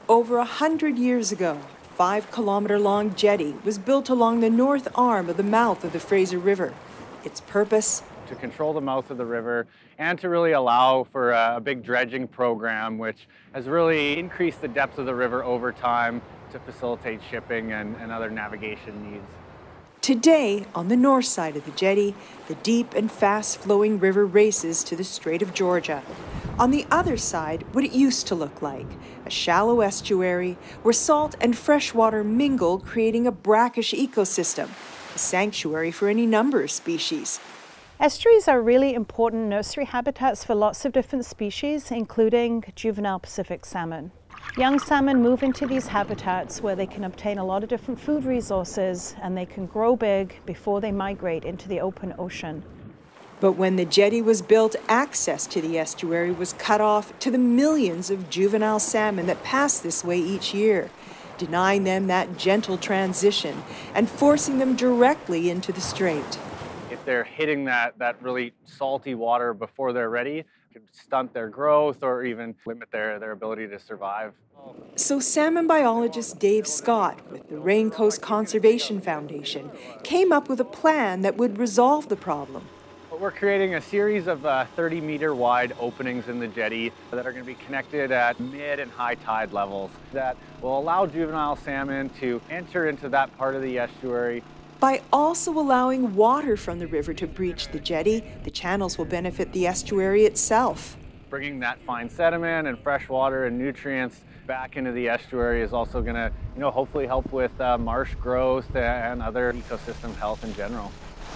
Over 100 years ago, a 5-kilometer-long jetty was built along the north arm of the mouth of the Fraser River. Its purpose? To control the mouth of the river and to really allow for a big dredging program, which has really increased the depth of the river over time to facilitate shipping and other navigation needs. Today, on the north side of the jetty, the deep and fast-flowing river races to the Strait of Georgia. On the other side, what it used to look like, a shallow estuary where salt and freshwater mingle, creating a brackish ecosystem, a sanctuary for any number of species. Estuaries are really important nursery habitats for lots of different species, including juvenile Pacific salmon. Young salmon move into these habitats where they can obtain a lot of different food resources and they can grow big before they migrate into the open ocean. But when the jetty was built, access to the estuary was cut off to the millions of juvenile salmon that pass this way each year, denying them that gentle transition and forcing them directly into the strait. If they're hitting that really salty water before they're ready, it could stunt their growth or even limit their ability to survive. So salmon biologist Dave Scott with the Rain Coast Conservation Foundation came up with a plan that would resolve the problem. We're creating a series of 30-meter wide openings in the jetty that are going to be connected at mid and high tide levels that will allow juvenile salmon to enter into that part of the estuary. By also allowing water from the river to breach the jetty, the channels will benefit the estuary itself. Bringing that fine sediment and fresh water and nutrients back into the estuary is also going to, hopefully help with marsh growth and other ecosystem health in general.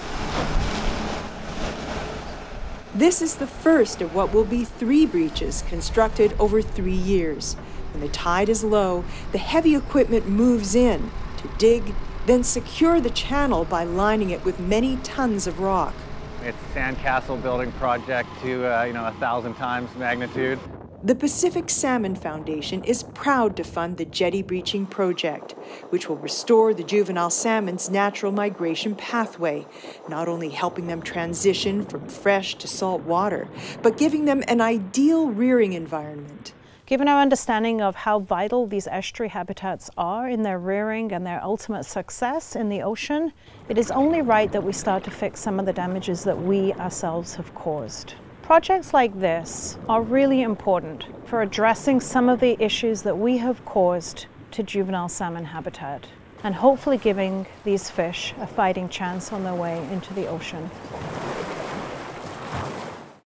This is the first of what will be 3 breaches constructed over 3 years. When the tide is low, the heavy equipment moves in to dig, then secure the channel by lining it with many tons of rock. It's a sandcastle building project to 1,000 times magnitude. The Pacific Salmon Foundation is proud to fund the jetty breaching project, which will restore the juvenile salmon's natural migration pathway, not only helping them transition from fresh to salt water, but giving them an ideal rearing environment. Given our understanding of how vital these estuary habitats are in their rearing and their ultimate success in the ocean, it is only right that we start to fix some of the damages that we ourselves have caused. Projects like this are really important for addressing some of the issues that we have caused to juvenile salmon habitat and hopefully giving these fish a fighting chance on their way into the ocean.